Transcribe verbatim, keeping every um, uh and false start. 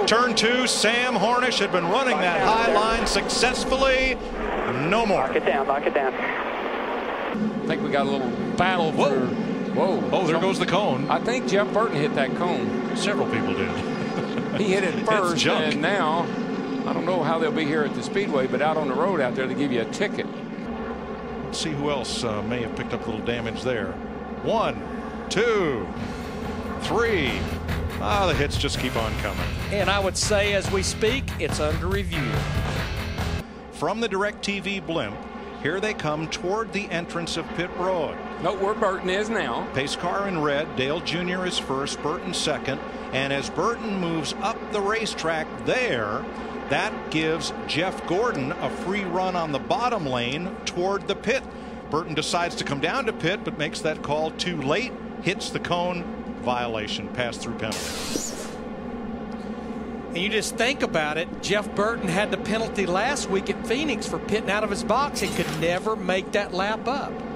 Turn two, Sam Hornish had been running Lock that down, high sir. line successfully. No more. Lock it down, lock it down. I think we got a little battle Whoa. for. Whoa. Oh, there Some- goes the cone. I think Jeff Burton hit that cone. Several people did. He hit it It's first, junk. and now I don't know how they'll be here at the Speedway, but out on the road out there, they give you a ticket. Let's see who else uh, may have picked up a little damage there. One, two, three. Ah, the hits just keep on coming. And I would say as we speak, it's under review. From the DirecTV blimp, here they come toward the entrance of pit road. Note where Burton is now. Pace car in red, Dale Junior is first, Burton second. And as Burton moves up the racetrack there, that gives Jeff Gordon a free run on the bottom lane toward the pit. Burton decides to come down to pit, but makes that call too late, hits the cone, violation, pass-through penalty. And you just think about it, Jeff Burton had the penalty last week at Phoenix for pitting out of his box and could never make that lap up.